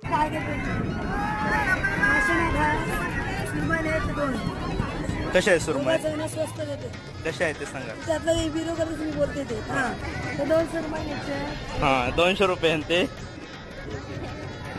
काय घेते दोन कशा आहे सुरमई? स्वस्त देते. कशा आहे ते सांगा. त्यातलं विरो करत तुम्ही बोलते ते. हा, 200 रुपये. हा, 200 रुपये. ते